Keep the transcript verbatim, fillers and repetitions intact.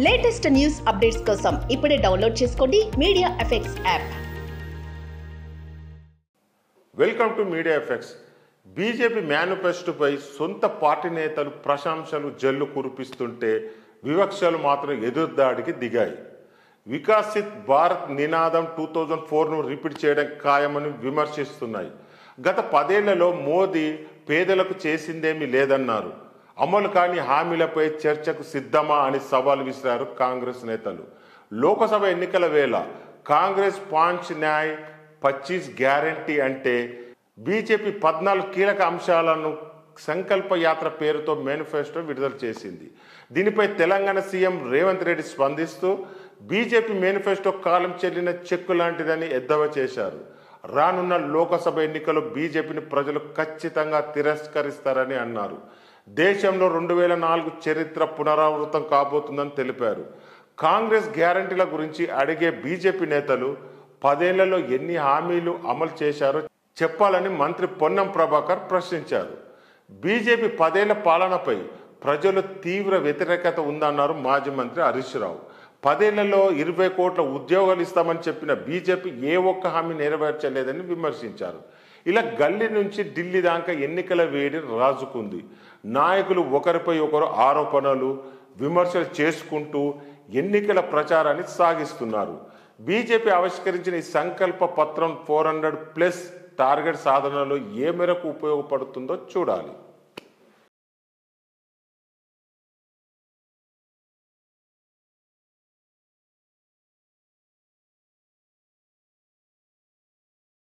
Latest news updates కోసం ఇప్పుడే download చేసుకోండి media effects app. Welcome to media effects. BJP మేనిఫెస్టోపై సొంత పార్టీ నేతలు ప్రశంసలు జల్లు కురిపిస్తుంటే వివక్షలు మాత్రం ఎదురుదాడికి దిగాయి. వికసిత్ భారత్ నినాదం టూ థౌజండ్ ఫోర్ను రిపీట్ చేయడం ఖాయమని విమర్శిస్తున్నాయి. గత పదేళ్లలో మోదీ పేదలకు చేసిందేమీ లేదన్నారు. అమలు కాని హామీలపై చర్చకు సిద్ధమా అని సవాల్ విసిరారు కాంగ్రెస్ నేతలు. లోకసభ ఎన్నికల వేళ కాంగ్రెస్ పాంచ్ న్యాయ్ పచ్చీస్ గ్యారంటీ అంటే బీజేపీ పద్నాలుగు కీలక అంశాలను సంకల్ప యాత్ర పేరుతో మేనిఫెస్టో విడుదల చేసింది. దీనిపై తెలంగాణ సీఎం రేవంత్ రెడ్డి స్పందిస్తూ బీజేపీ మేనిఫెస్టో కాలం చెల్లిన చెక్కు లాంటిదని ఎద్దేవా చేశారు. రానున్న లోకసభ ఎన్నికల్లో బీజేపీని ప్రజలు ఖచ్చితంగా తిరస్కరిస్తారని అన్నారు. దేశంలో రెండు వేల నాలుగు చరిత్ర పునరావృతం కాబోతుందని తెలిపారు. కాంగ్రెస్ గ్యారంటీల గురించి అడిగే బీజేపీ నేతలు పదేళ్లలో ఎన్ని హామీలు అమలు చేశారో చెప్పాలని మంత్రి పొన్నం ప్రభాకర్ ప్రశ్నించారు. బీజేపీ పదేళ్ల పాలనపై ప్రజలు తీవ్ర వ్యతిరేకత ఉందన్నారు మాజీ మంత్రి హరీష్ రావు. పదేళ్లలో ఇరవై కోట్ల ఉద్యోగాలు ఇస్తామని చెప్పిన బీజేపీ ఏ ఒక్క హామీ నెరవేర్చలేదని విమర్శించారు. ఇలా గల్లీ నుంచి ఢిల్లీ దాకా ఎన్నికల వేడి రాజుకుంది. నాయకులు ఒకరిపై ఒకరు ఆరోపణలు విమర్శలు చేసుకుంటూ ఎన్నికల ప్రచారాన్ని సాగిస్తున్నారు. బీజేపీ ఆవిష్కరించిన ఈ సంకల్ప పత్రం ఫోర్ హండ్రెడ్ ప్లస్ టార్గెట్ సాధనలో ఏ మేరకు ఉపయోగపడుతుందో చూడాలి.